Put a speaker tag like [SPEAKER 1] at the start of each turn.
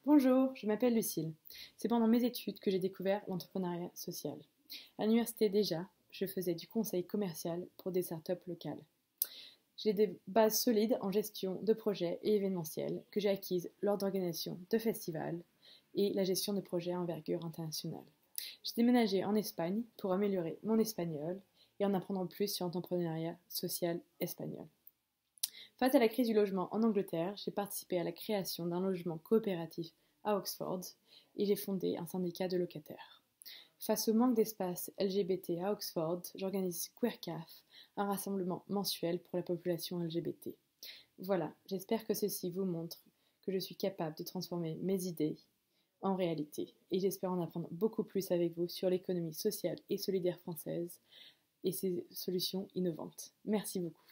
[SPEAKER 1] Bonjour, je m'appelle Lucille. C'est pendant mes études que j'ai découvert l'entrepreneuriat social. À l'université déjà, je faisais du conseil commercial pour des startups locales. J'ai des bases solides en gestion de projets et événementiels que j'ai acquises lors d'organisation de festivals et la gestion de projets à envergure internationale. J'ai déménagé en Espagne pour améliorer mon espagnol et en apprendre plus sur l'entrepreneuriat social espagnol. Face à la crise du logement en Angleterre, j'ai participé à la création d'un logement coopératif à Oxford et j'ai fondé un syndicat de locataires. Face au manque d'espace LGBT à Oxford, j'organise QueerCaf, un rassemblement mensuel pour la population LGBT. Voilà, j'espère que ceci vous montre que je suis capable de transformer mes idées en réalité et j'espère en apprendre beaucoup plus avec vous sur l'économie sociale et solidaire française et ses solutions innovantes. Merci beaucoup.